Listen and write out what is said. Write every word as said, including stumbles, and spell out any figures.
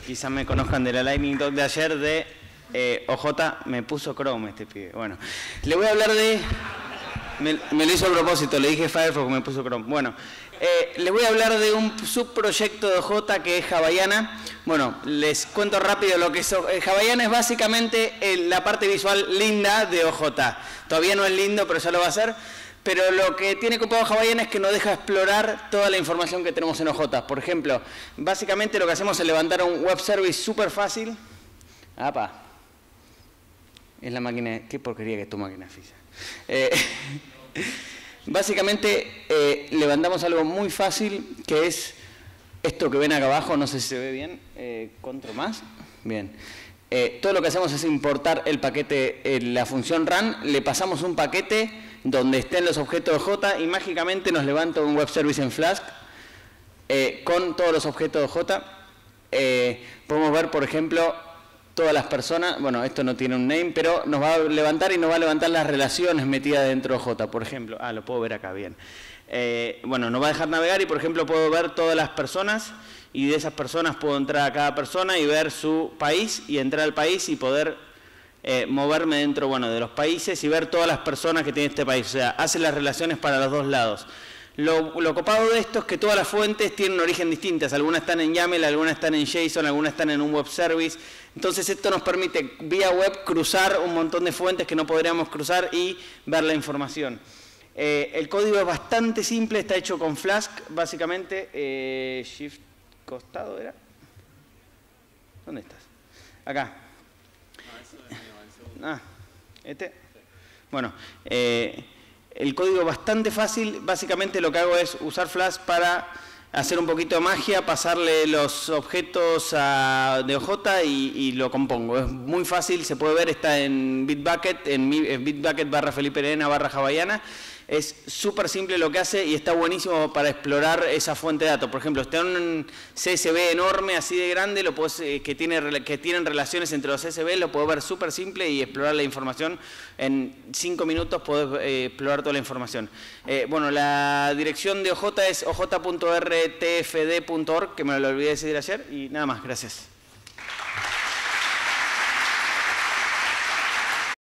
quizás me conozcan de la Lightning Talk de ayer de eh, O J, me puso Chrome este pibe. Bueno, le voy a hablar de... Me, me lo hizo a propósito, le dije Firefox, me puso Chrome. Bueno, eh, les voy a hablar de un subproyecto de O J que es Havaiana. Bueno, les cuento rápido lo que es. Eh, Havaiana es básicamente el, la parte visual linda de O J. Todavía no es lindo, pero ya lo va a ser. Pero lo que tiene copado Havaiana es que nos deja explorar toda la información que tenemos en O J. Por ejemplo, básicamente lo que hacemos es levantar un web service súper fácil. ¡Apa! Es la máquina... ¿Qué porquería que es tu máquina física? Eh, básicamente eh, levantamos algo muy fácil que es esto que ven acá abajo, no sé si se ve bien, eh, control más, bien. Eh, todo lo que hacemos es importar el paquete, eh, la función run, le pasamos un paquete donde estén los objetos de O J y mágicamente nos levanta un web service en Flask eh, con todos los objetos de O J. Eh, podemos ver, por ejemplo, todas las personas, bueno, esto no tiene un name, pero nos va a levantar y nos va a levantar las relaciones metidas dentro de O J, por ejemplo. Ah, lo puedo ver acá, bien. Eh, bueno, nos va a dejar navegar y, por ejemplo, puedo ver todas las personas y de esas personas puedo entrar a cada persona y ver su país y entrar al país y poder eh, moverme dentro, bueno, de los países y ver todas las personas que tiene este país. O sea, hace las relaciones para los dos lados. Lo, lo copado de esto es que todas las fuentes tienen un origen distintas. Algunas están en YAML, algunas están en JSON, algunas están en un web service. Entonces esto nos permite vía web cruzar un montón de fuentes que no podríamos cruzar y ver la información. Eh, el código es bastante simple, está hecho con Flask, básicamente. Eh, shift costado era. ¿Dónde estás? Acá. Ah, este. Bueno. Eh, El código es bastante fácil, básicamente lo que hago es usar Flask para hacer un poquito de magia, pasarle los objetos a, de O J y, y lo compongo. Es muy fácil, se puede ver, está en Bitbucket, en, en Bitbucket barra Felipe Arena barra Havaiana. Es súper simple lo que hace y está buenísimo para explorar esa fuente de datos. Por ejemplo, está un C S V enorme, así de grande, lo puedes, eh, que, tiene, que tienen relaciones entre los C S V, lo puedo ver súper simple y explorar la información. En cinco minutos puedes eh, explorar toda la información. Eh, bueno, la dirección de O J es o j punto r t f d punto org, que me lo olvidé decir ayer, y nada más, gracias.